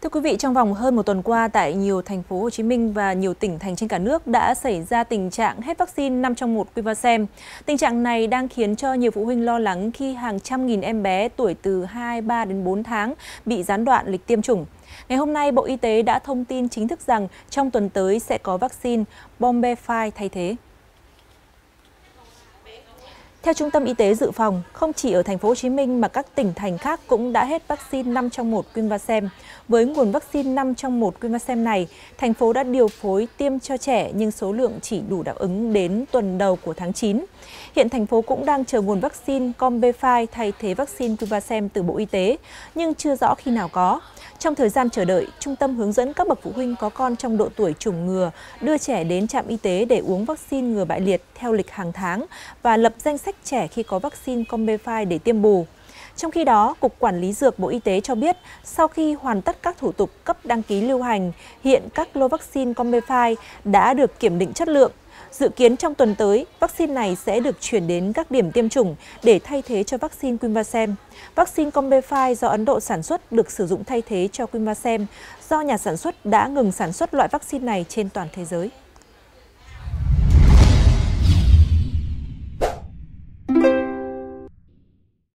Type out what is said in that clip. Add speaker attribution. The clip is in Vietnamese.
Speaker 1: Thưa quý vị, trong vòng hơn một tuần qua, tại nhiều thành phố Hồ Chí Minh và nhiều tỉnh thành trên cả nước đã xảy ra tình trạng hết vaccine 5 trong 1 Quinvasem. Tình trạng này đang khiến cho nhiều phụ huynh lo lắng khi hàng trăm nghìn em bé tuổi từ 2, 3 đến 4 tháng bị gián đoạn lịch tiêm chủng. Ngày hôm nay, Bộ Y tế đã thông tin chính thức rằng trong tuần tới sẽ có vaccine Bombify thay thế. Theo Trung tâm Y tế Dự phòng, không chỉ ở thành phố Hồ Chí Minh mà các tỉnh thành khác cũng đã hết vaccine 5 trong 1 Quinvasem. Với nguồn vaccine 5 trong 1 Quinvasem này, thành phố đã điều phối tiêm cho trẻ nhưng số lượng chỉ đủ đáp ứng đến tuần đầu của tháng 9. Hiện thành phố cũng đang chờ nguồn vaccine Bombify thay thế vaccine Quinvasem từ Bộ Y tế, nhưng chưa rõ khi nào có. Trong thời gian chờ đợi, Trung tâm hướng dẫn các bậc phụ huynh có con trong độ tuổi chủng ngừa đưa trẻ đến trạm y tế để uống vaccine ngừa bại liệt theo lịch hàng tháng và lập danh sách trẻ khi có vaccine Bombify để tiêm bù. Trong khi đó, Cục Quản lý Dược Bộ Y tế cho biết, sau khi hoàn tất các thủ tục cấp đăng ký lưu hành, hiện các lô vaccine Bombify đã được kiểm định chất lượng. Dự kiến trong tuần tới, vaccine này sẽ được chuyển đến các điểm tiêm chủng để thay thế cho vaccine Quinvasem. Vaccine Bombify do Ấn Độ sản xuất được sử dụng thay thế cho Quinvasem do nhà sản xuất đã ngừng sản xuất loại vaccine này trên toàn thế giới.